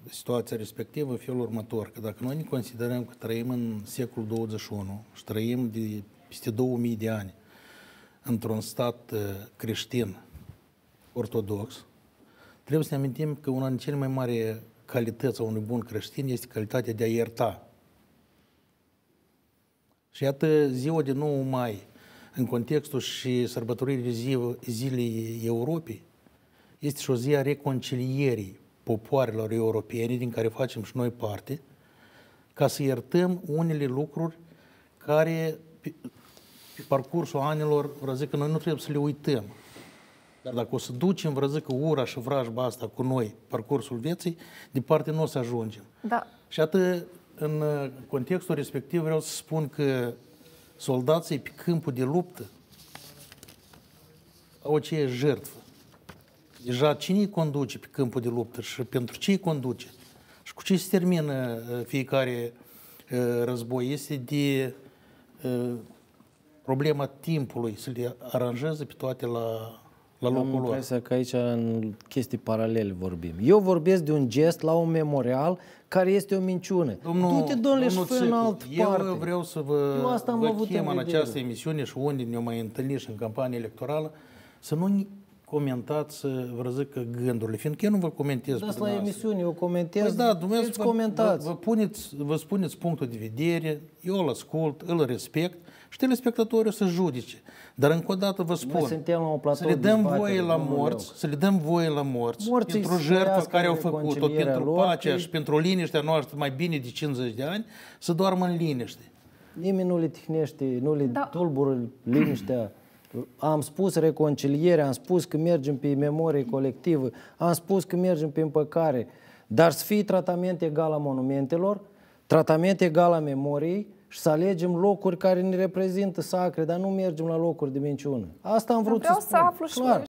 situația respectivă în felul următor, că dacă noi ne considerăm că trăim în secolul 21 și trăim de peste 2000 de ani într-un stat creștin ortodox, trebuie să ne amintim că una din cele mai mari calități a unui bun creștin este calitatea de a ierta. Și iată, ziua de 9 mai, în contextul și sărbătoririi Zilei Europei, este și o zi a reconcilierii popoarelor europene, din care facem și noi parte, ca să iertăm unele lucruri care, pe parcursul anilor, vreau zic că noi nu trebuie să le uităm. Dar dacă o să ducem, vreau zic că ura și vrajba asta cu noi, parcursul vieții, departe nu o să ajungem. Da. Și atât, în contextul respectiv, vreau să spun că soldații pe câmpul de luptă au aceeași jertfă. Deja cine îi conduce pe câmpul de luptă și pentru ce îi conduce și cu ce se termină fiecare război este de problema timpului să le aranjeze pe toate la locul lor. Am impresia că aici în chestii paralele vorbim. Eu vorbesc de un gest la un memorial care este o minciună. Du-te, domnule, și fă în altă parte. Eu vreau să vă chem în această emisiune și unde ne-o mai întâlnit și în campanie electorală să nu comentați, vă zic, gândurile, fiindcă eu nu vă comentez. Dați la emisiune, eu comentez, păi da, dumneavoastră comentați. Vă spuneți punctul de vedere, eu îl ascult, îl respect și telespectatorii o să judece. Dar încă o dată vă spun, să le dăm voie la morți, pentru jertfa care au făcut-o, pentru pacea și pentru liniștea noastră mai bine de 50 de ani, să doarmă în liniște. Nimeni nu le tihnește, nu le tulbură liniștea. Am spus reconciliere, am spus că mergem pe memorie colectivă, am spus că mergem pe împăcare, dar să fie tratament egal a monumentelor, tratament egal a memoriei și să alegem locuri care ne reprezintă sacre, dar nu mergem la locuri de minciună. Asta am vrut să spun. Vreau să aflu și